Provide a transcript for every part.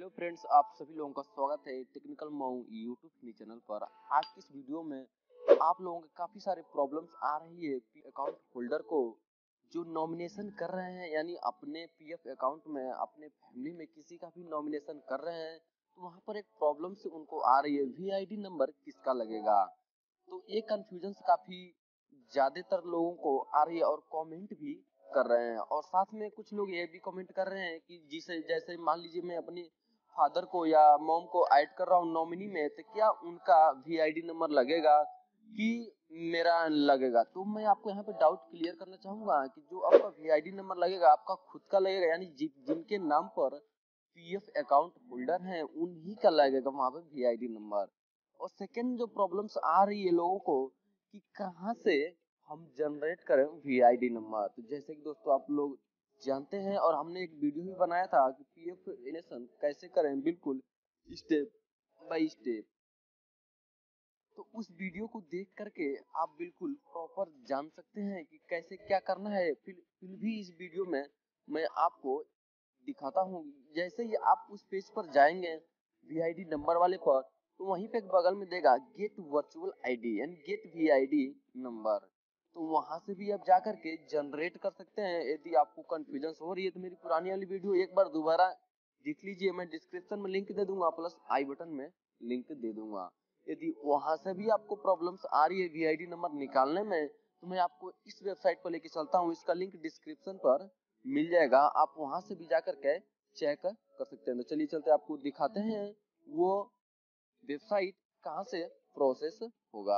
Hello friends, आप सभी लोगों का स्वागत है टेक्निकल मऊ यूट्यूब चैनल पर। आज की इस वीडियो में आप लोगों के काफ़ी सारे प्रॉब्लम्स आ रही है अकाउंट होल्डर को जो नॉमिनेशन कर रहे हैं, यानी अपने पीएफ अकाउंट में अपने फैमिली में किसी का भी नॉमिनेशन कर रहे हैं, तो वहाँ पर एक प्रॉब्लम से उनको आ रही है वीआईडी नंबर किसका लगेगा। तो ये कन्फ्यूजन काफ़ी ज़्यादातर लोगों को आ रही है और कमेंट भी कर रहे हैं। और साथ में कुछ लोग ये भी कमेंट कर रहे हैं कि जिसे जैसे मान लीजिए मैं अपने फादर को या मॉम को ऐड कर रहा हूँ नॉमिनी में, तो क्या उनका वीआईडी नंबर लगेगा कि मेरा लगेगा। तो मैं आपको यहाँ पे डाउट क्लियर करना चाहूँगा कि जो आपका वीआईडी नंबर लगेगा आपका खुद का लगेगा, यानी जिनके नाम पर पीएफ अकाउंट होल्डर हैं उन्हीं का लगेगा वहाँ पे वीआईडी नंबर। और सेकेंड जो प्रॉब्लम्स आ रही है लोगों को कि कहाँ से हम जनरेट करें वीआईडी नंबर। तो जैसे कि दोस्तों आप लोग जानते हैं और हमने एक वीडियो भी बनाया था कि पीएफ इनेशन कैसे करें, बिल्कुल स्टेप बाय स्टेप। तो उस वीडियो को देख करके आप बिल्कुल प्रॉपर जान सकते हैं कि कैसे क्या करना है। फिर भी इस वीडियो में मैं आपको दिखाता हूँ। जैसे ही आप उस पेज पर जाएंगे वीआईडी नंबर वाले पर, तो वहीं पे बगल में देगा get virtual ID and get VID number. तो वहां से भी आप जा करके जनरेट कर सकते हैं। यदि आपको कंफ्यूजन हो रही है तो मेरी पुरानी वाली वीडियो एक बार दोबारा देख लीजिए, मैं डिस्क्रिप्शन में लिंक दे दूंगा प्लस आई बटन में लिंक दे दूंगा। यदि वहां से भी आपको प्रॉब्लम्स आ रही है वीआईडी नंबर निकालने में, तो मैं आपको इस वेबसाइट पर लेके चलता हूँ। इसका लिंक डिस्क्रिप्शन पर मिल जाएगा, आप वहां से भी जाकर के चेक कर सकते हैं। तो चलिए चलते आपको दिखाते हैं वो वेबसाइट कहाँ से प्रोसेस होगा।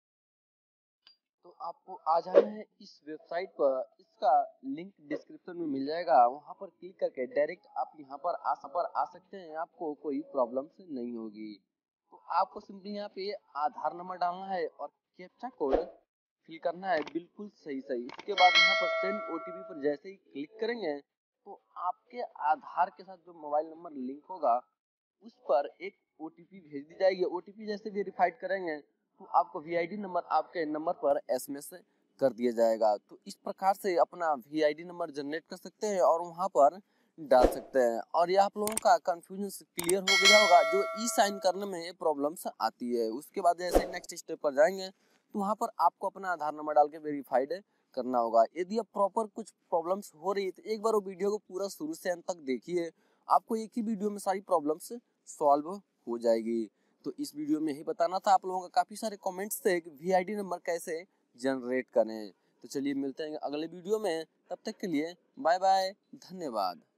तो आपको आ जाना है इस वेबसाइट पर, इसका लिंक डिस्क्रिप्शन में मिल जाएगा। वहां पर क्लिक करके डायरेक्ट आप यहाँ पर आ सकते हैं, आपको कोई प्रॉब्लम नहीं होगी। तो आपको सिंपली यहाँ पे आधार नंबर डालना है और कैप्चा कोड फिल करना है, बिल्कुल सही सही। इसके बाद यहाँ पर सेंड ओटीपी पर जैसे ही क्लिक करेंगे तो आपके आधार के साथ जो मोबाइल नंबर लिंक होगा उस पर एक ओटीपी भेज दी जाएगी। ओटीपी जैसे वेरीफाइड करेंगे तो आपको वीआईडी नंबर आपके नंबर पर एसएमएस कर दिया जाएगा। तो इस प्रकार से अपना वीआईडी नंबर जनरेट कर सकते हैं और वहां पर डाल सकते हैं। और ये आप लोगों का कंफ्यूजन क्लियर हो गया होगा जो ई साइन करने में प्रॉब्लम्स आती है। उसके बाद जैसे नेक्स्ट स्टेप पर जाएंगे तो वहाँ पर आपको अपना आधार नंबर डाल के वेरीफाइड करना होगा। यदि आप प्रॉपर कुछ प्रॉब्लम्स हो रही है तो एक बार वो वीडियो को पूरा शुरू से अंत तक देखिए, आपको एक ही वीडियो में सारी प्रॉब्लम्स सॉल्व हो जाएगी। तो इस वीडियो में यही बताना था। आप लोगों का काफ़ी सारे कमेंट्स थे कि वीआईडी नंबर कैसे जनरेट करें। तो चलिए मिलते हैं अगले वीडियो में, तब तक के लिए बाय बाय, धन्यवाद।